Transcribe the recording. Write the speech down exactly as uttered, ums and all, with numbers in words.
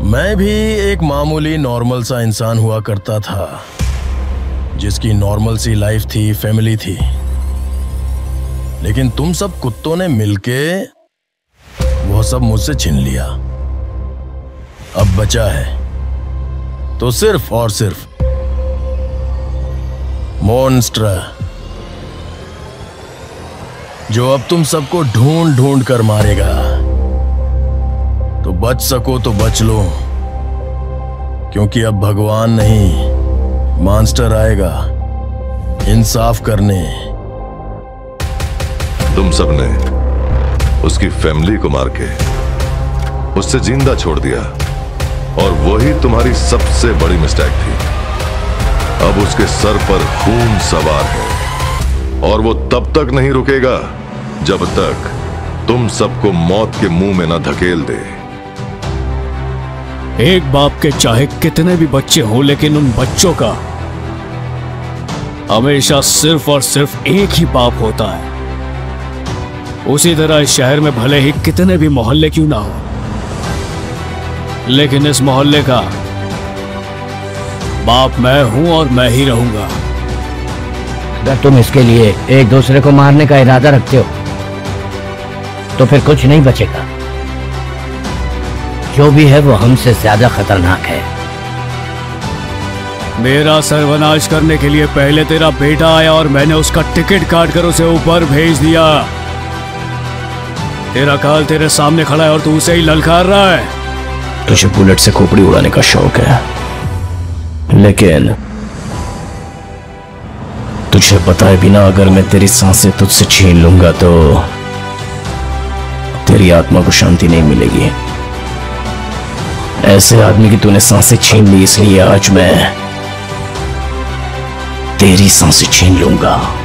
मैं भी एक मामूली नॉर्मल सा इंसान हुआ करता था, जिसकी नॉर्मल सी लाइफ थी, फैमिली थी। लेकिन तुम सब कुत्तों ने मिलके वो सब मुझसे छीन लिया। अब बचा है तो सिर्फ और सिर्फ मॉन्स्टर, जो अब तुम सबको ढूंढ ढूंढ कर मारेगा। तो बच सको तो बच लो, क्योंकि अब भगवान नहीं मॉन्स्टर आएगा इंसाफ करने। तुम सबने उसकी फैमिली को मार के उससे जिंदा छोड़ दिया, और वही तुम्हारी सबसे बड़ी मिस्टेक थी। अब उसके सर पर खून सवार है, और वो तब तक नहीं रुकेगा जब तक तुम सबको मौत के मुंह में न धकेल दे। एक बाप के चाहे कितने भी बच्चे हो, लेकिन उन बच्चों का हमेशा सिर्फ और सिर्फ एक ही बाप होता है। उसी तरह इस शहर में भले ही कितने भी मोहल्ले क्यों ना हो, लेकिन इस मोहल्ले का बाप मैं हूं और मैं ही रहूंगा। अगर तुम इसके लिए एक दूसरे को मारने का इरादा रखते हो तो फिर कुछ नहीं बचेगा। जो भी है वो हमसे ज्यादा खतरनाक है। मेरा सर्वनाश करने के लिए पहले तेरा बेटा आया और मैंने उसका टिकट काट कर उसे ऊपर भेज दिया। तेरा काल तेरे सामने खड़ा है और तू उसे ही ललकार रहा है। तुझे बुलेट से खोपड़ी उड़ाने का शौक है, लेकिन तुझे बताए बिना अगर मैं तेरी सांसें तुझसे छीन लूंगा तो तेरी आत्मा को शांति नहीं मिलेगी। ऐसे आदमी की तूने सांसें छीन ली, इसलिए आज मैं तेरी सांसें छीन लूंगा।